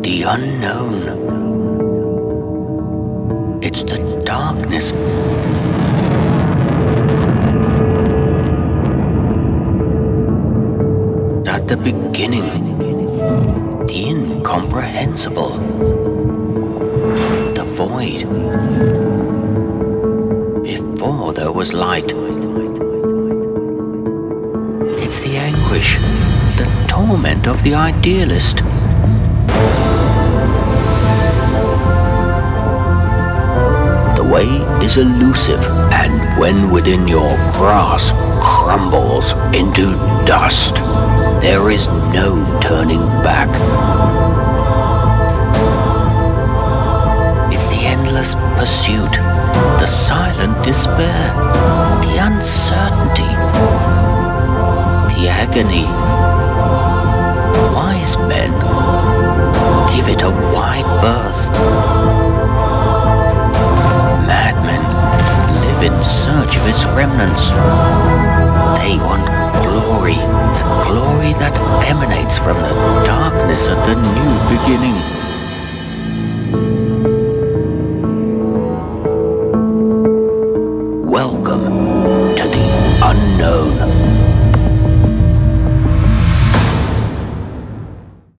The unknown. It's the darkness. At the beginning, the incomprehensible, the void, before there was light. It's the anguish, the torment of the idealist. The way is elusive, and when within your grasp crumbles into dust, there is no turning back. It's the endless pursuit, the silent despair, the uncertainty, the agony. Wise men give it a wide berth. Madmen live in search of its remnants. They want glory, the glory that emanates from the darkness at the new beginning. Welcome to the unknown.